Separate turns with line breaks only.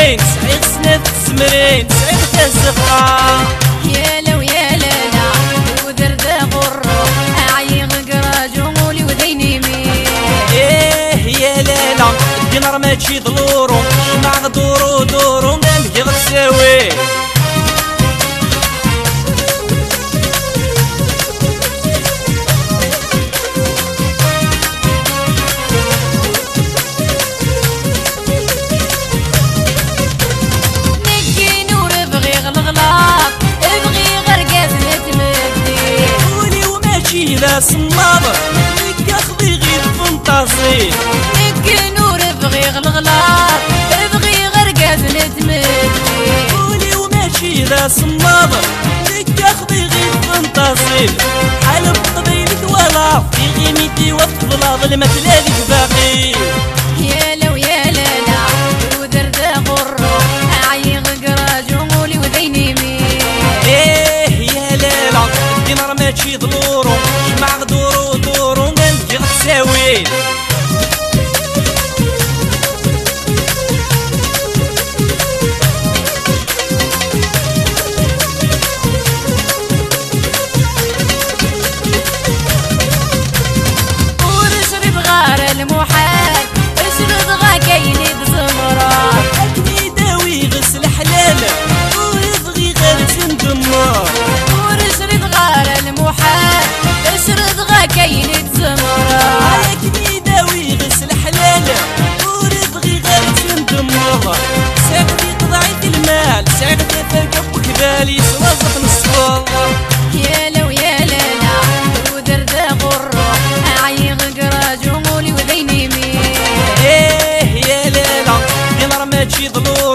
تمرين سعيد سنة تسمرين سعيد كالزفرة
يا لو يا لالا ودرد غرو عيغ قراج ولي وديني مين
يا لالا الدينار ما تشي ضلورو جمع دورو دورو نمجي غتساوي لا صنابر لك اخذي غير فنطازي
لك نور بغي الغلاط بغي غرقاز نتمدي
قولي وماشي لا صنابر لك اخذي غير فنطازي حالب قبيلك ولا في غيميتي وطفلا ظلمة لالك باقي
يا لو يا لالا ودرد غرو عيغ قراج ولي وذيني مين
يا لالا الدينار ما تشي ضلورو جمع دورو دورو نمجي غتساوي
ورشرب غار المحال اشرب غا كايني بزمرة
اكني داوي غسل حلال ويبغي غير تندمر
ورشرب غار المحال اشرب غا كايني بزمرة
اكني داوي غسل حلال ويبغي غير تندمر ساقتي قضعت المال ساقتي فرقة وكبالي سوازق نصفر
يا لو يا لالا ودرد غرو عيغ قراج ولي وذيني مين
يا لالا دينار ما تشي ضلور